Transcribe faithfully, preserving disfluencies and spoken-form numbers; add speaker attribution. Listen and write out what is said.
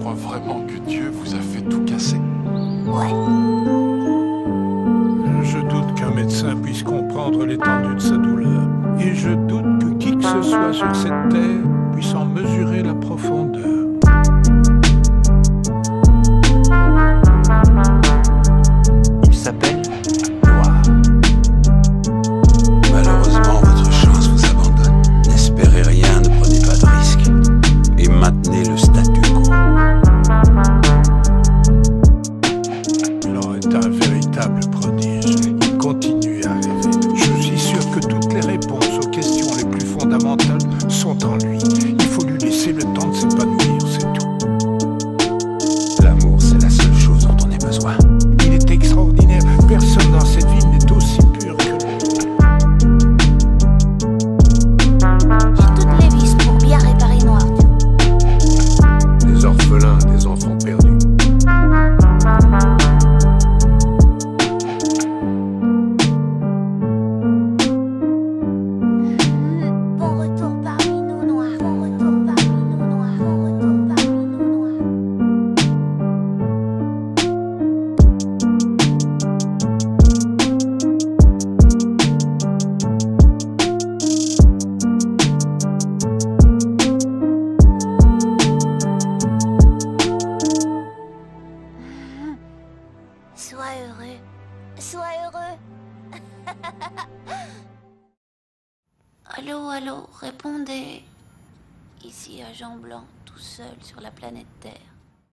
Speaker 1: crois vraiment que Dieu vous a fait tout casser?
Speaker 2: Ouais.
Speaker 3: Je doute qu'un médecin puisse comprendre l'étendue de sa douleur. Et je doute que qui que ce soit sur cette terre puisse en mesurer la profondeur.
Speaker 4: Il s'appelle Noir.
Speaker 5: Malheureusement, votre chance vous abandonne. N'espérez rien, ne prenez pas de risques. Et maintenez le statu quo.
Speaker 3: Laure est un véritable prodige. Il continue à rêver. Je suis sûr que toutes les réponses aux questions les plus fondamentales sont en lui. Il faut lui laisser le temps de s'épanouir, c'est tout.
Speaker 5: L'amour, c'est la seule chose dont on ait besoin.
Speaker 3: Il est extraordinaire. Personne dans cette ville n'est aussi pur que lui.
Speaker 2: J'ai toutes les vis pour bien réparer Noir.
Speaker 3: Des orphelins, des enfants perdus.
Speaker 2: Bon retour parmi nous, Noir. Bon retour parmi nous, Noir. Bon retour parmi nous, Noir. Sois heureux. Sois heureux. Allô, allô, répondez. Ici, agent blanc, tout seul sur la planète Terre.